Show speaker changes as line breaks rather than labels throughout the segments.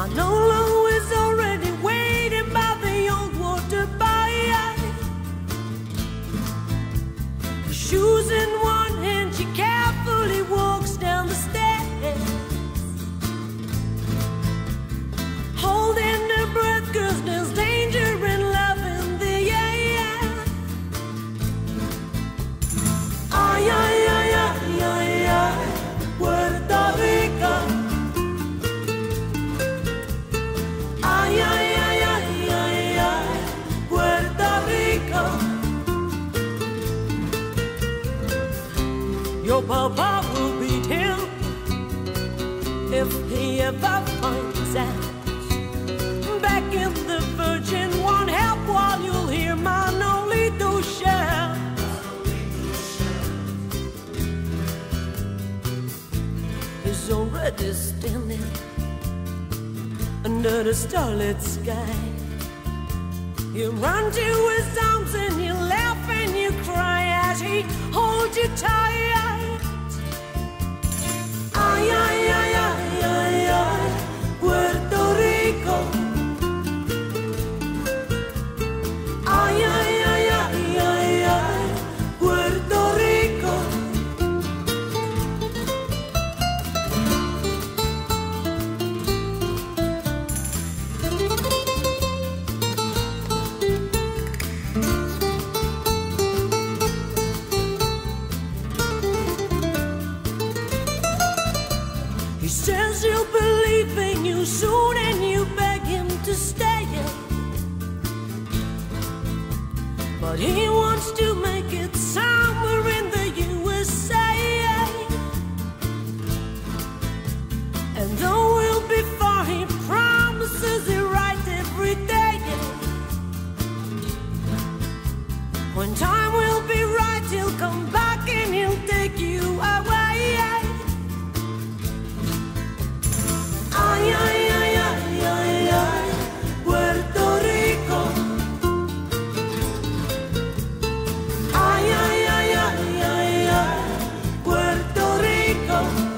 Manolo is already waiting by the old water Vaya. Shoes in one hand, she carefully walks down the stairs, holding her breath, 'cause there's danger in love in the air. Ay, ay, ay, ay, ay, ay, Puerto Rico. Ay, ay, ay, ay, ay, ay, Puerto Rico. Your papa will beat him if he ever finds out. Back in the Virgin won't help while you'll hear Manolito shout. He's already standing under the starlit sky. You run to his arms and you laugh and you cry as he holds you tight. Ay, ay, ay, ay, ay, ay, Puerto Rico. Ay, ay, ay, ay, ay, ay, Puerto Rico. He says he'll believe in you soon and you beg him to stay. But he wants to make it somewhere in the U.S.A. And though we'll be far, he promises he'll write every day. When time will be right, he'll come back and he'll take you away. Ay, ay, ay, ay, ay, ay, Puerto Rico. Ay, ay, ay, ay, ay, ay, Puerto Rico.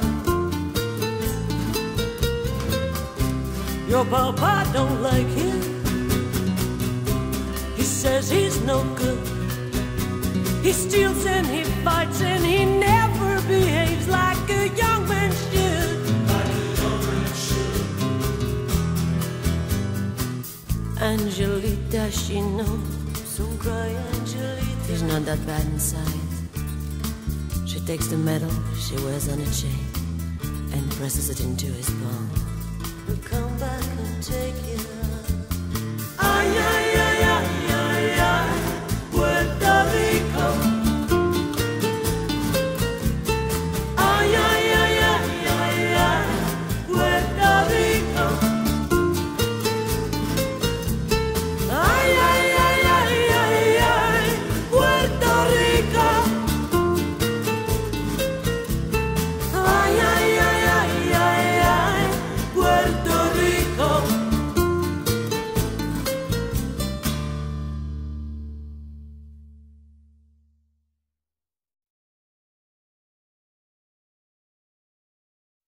Your papa don't like him. He says he's no good. He steals and he fights and he never behaves like a young man should. Angelita, she knows. Don't cry, Angelita. He's not that bad inside. She takes the medal she wears on a chain and presses it into his palm. He'll come back and take you